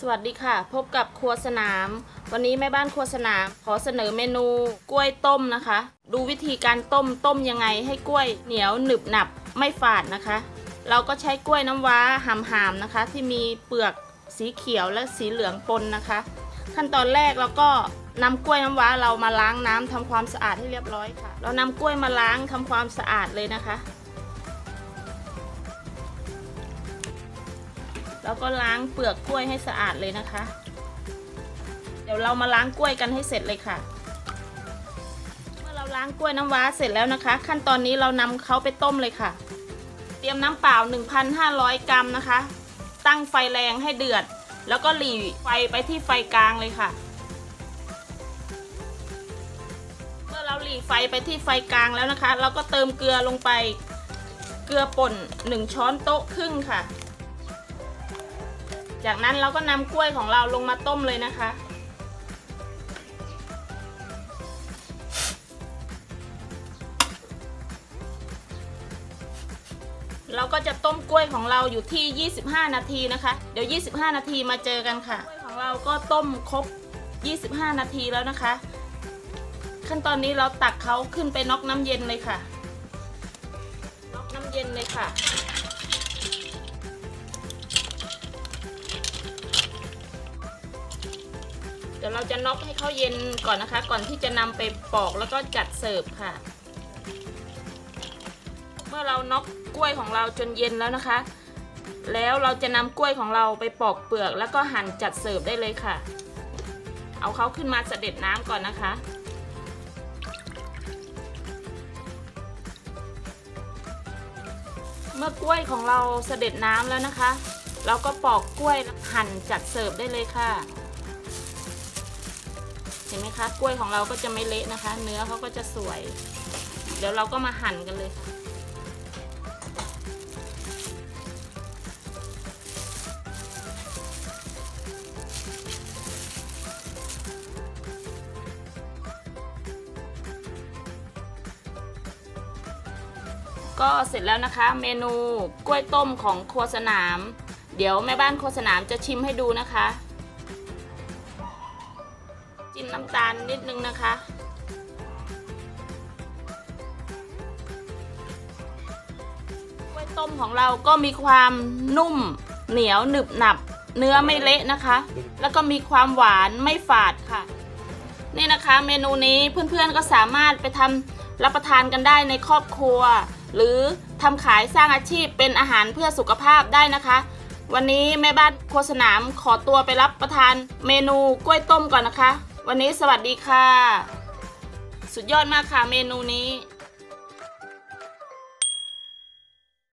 สวัสดีค่ะพบกับครัวสนามวันนี้แม่บ้านครัวสนามขอเสนอเมนูกล้วยต้มนะคะดูวิธีการต้มยังไงให้กล้วยเหนียวหนึบหนับไม่ฝาดนะคะเราก็ใช้กล้วยน้ำว้าหามๆนะคะที่มีเปลือกสีเขียวและสีเหลืองปนนะคะขั้นตอนแรกเราก็นำกล้วยน้ำว้าเรามาล้างน้ำทำความสะอาดให้เรียบร้อยค่ะเรานำกล้วยมาล้างทำความสะอาดเลยนะคะแล้วก็ล้างเปลือกกล้วยให้สะอาดเลยนะคะเดี๋ยวเรามาล้างกล้วยกันให้เสร็จเลยค่ะเมื่อเราล้างกล้วยน้ำว้าเสร็จแล้วนะคะขั้นตอนนี้เรานำเขาไปต้มเลยค่ะเตรียมน้ำเปล่า 1,500 กรัมนะคะตั้งไฟแรงให้เดือดแล้วก็หรี่ไฟไปที่ไฟกลางเลยค่ะเมื่อเราหรี่ไฟไปที่ไฟกลางแล้วนะคะเราก็เติมเกลือลงไปเกลือป่น1 ช้อนโต๊ะครึ่งค่ะจากนั้นเราก็นำกล้วยของเราลงมาต้มเลยนะคะเราก็จะต้มกล้วยของเราอยู่ที่25 นาทีนะคะเดี๋ยว25 นาทีมาเจอกันค่ะกล้วยของเราก็ต้มครบ25 นาทีแล้วนะคะขั้นตอนนี้เราตักเขาขึ้นไปน็อกน้ำเย็นเลยค่ะน็อกน้ำเย็นเลยค่ะเดี๋ยวเราจะน็อกให้เขาเย็นก่อนนะคะก่อนที่จะนำไปปอกแล้วก็จัดเสิร์ฟค่ะเมื่อเราน็อกกล้วยของเราจนเย็นแล้วนะคะแล้วเราจะนำกล้วยของเราไปปอกเปลือกแล้วก็หั่นจัดเสิร์ฟได้เลยค่ะเอาเขาขึ้นมาเสด็จน้ำก่อนนะคะเมื่อกล้วยของเราเสด็จน้ำแล้วนะคะเราก็ปอกกล้วยหั่นจัดเสิร์ฟได้เลยค่ะเห็นไหมคะกล้วยของเราก็จะไม่เละนะคะเนื้อเขาก็จะสวยเดี๋ยวเราก็มาหั่นกันเลยค่ะก็เสร็จแล้วนะคะเมนูกล้วยต้มของครัวสนามเดี๋ยวแม่บ้านครัวสนามจะชิมให้ดูนะคะจิ้มน้ำตาลนิดนึงนะคะกล้วยต้มของเราก็มีความนุ่มเหนียวหนึบหนับเนื้อไม่เละนะคะแล้วก็มีความหวานไม่ฝาดค่ะนี่นะคะเมนูนี้เพื่อนๆก็สามารถไปทำรับประทานกันได้ในครอบครัวหรือทำขายสร้างอาชีพเป็นอาหารเพื่อสุขภาพได้นะคะวันนี้แม่บ้านครัวสนามขอตัวไปรับประทานเมนูกล้วยต้มก่อนนะคะวันนี้สวัสดีค่ะสุดยอดมากค่ะเมนูนี้